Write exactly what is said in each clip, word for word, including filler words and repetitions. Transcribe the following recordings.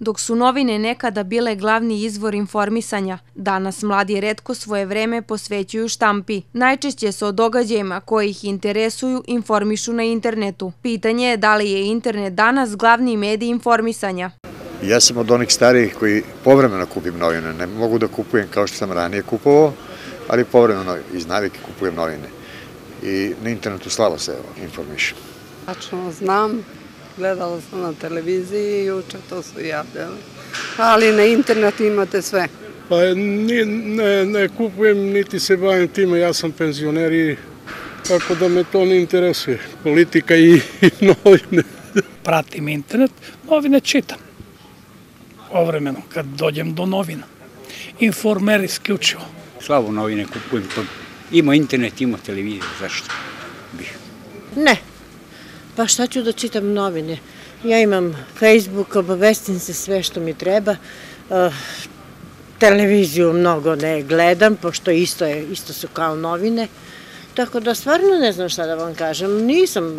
Dok su novine nekada bile glavni izvor informisanja, danas mladi retko svoje vreme posvećuju štampi. Najčešće se o događajima koji ih interesuju informišu na internetu. Pitanje je da li je internet danas glavni medij informisanja. Ja sam od onih starijih koji povremeno kupim novine. Ne mogu da kupujem kao što sam ranije kupovao, ali povremeno iz navike kupujem novine. I na internetu slabo se informišem. Tačno znam, gledala sam na televiziji i juče to su javljali. Ali na internetu imate sve. Pa ne kupujem niti se bavim time, ja sam penzioner i tako da me to ne interesuje. Politika i novine. Pratim internet, novine čitam. Povremeno, kad dođem do novina. Informer isključivo. Slabo novine kupujem. Ima internet, ima televiziju, zašto bih? Ne, pa šta ću da čitam novine? Ja imam Facebook, obavestim se sve što mi treba. Televiziju mnogo ne gledam, pošto isto isto su kao novine. Tako da stvarno ne znam šta da vam kažem. Nisam,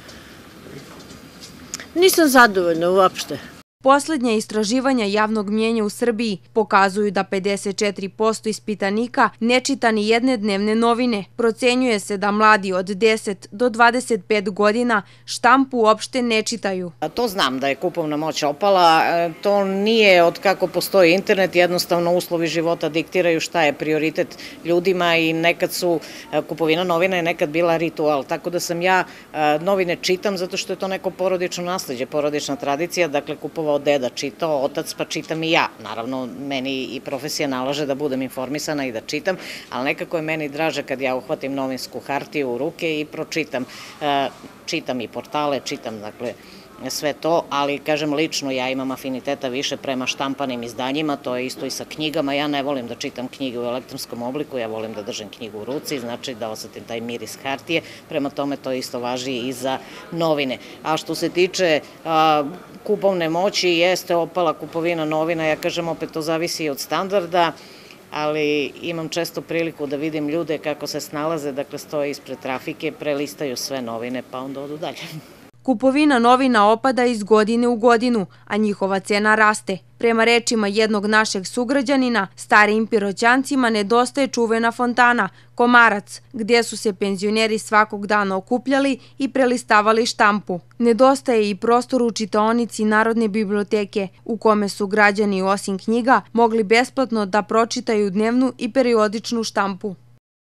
nisam zadovoljna uopšte. Poslednja istraživanja javnog mnjenja u Srbiji pokazuju da pedeset četiri posto ispitanika ne čita ni jedne dnevne novine. Procenjuje se da mladi od deset do dvadeset pet godina štampu uopšte ne čitaju. To znam da je kupovna moć opala, to nije od kako postoji internet, jednostavno uslovi života diktiraju šta je prioritet ljudima i nekad su, kupovina novina je nekad bila ritual, tako da sam ja novine čitam zato što je to neko porodično nasleđe, porodična tradicija, dakle kupovao deda čitao, otac, pa čitam i ja. Naravno, meni i profesija nalaže da budem informisana i da čitam, ali nekako je meni draže kad ja uhvatim novinsku hartiju u ruke i pročitam. Čitam i portale, čitam, dakle, sve to, ali, kažem, lično ja imam afiniteta više prema štampanim izdanjima, to je isto i sa knjigama. Ja ne volim da čitam knjige u elektronskom obliku, ja volim da držim knjigu u ruci, znači da osetim taj miris hartije, prema tome to isto važi i za novine. A što se tiče kupovne moći, jeste opala kupovina novina, ja kažem opet to zavisi i od standarda, ali imam često priliku da vidim ljude kako se snalaze, dakle stoje ispred trafike, prelistaju sve novine pa onda odu dalje. Kupovina novina opada iz godine u godinu, a njihova cena raste. Prema rečima jednog našeg sugrađanina, starijim Piroćancima nedostaje čuvena fontana, Komarac, gdje su se penzioneri svakog dana okupljali i prelistavali štampu. Nedostaje i prostor u čitaonici Narodne biblioteke, u kome su građani osim knjiga mogli besplatno da pročitaju dnevnu i periodičnu štampu.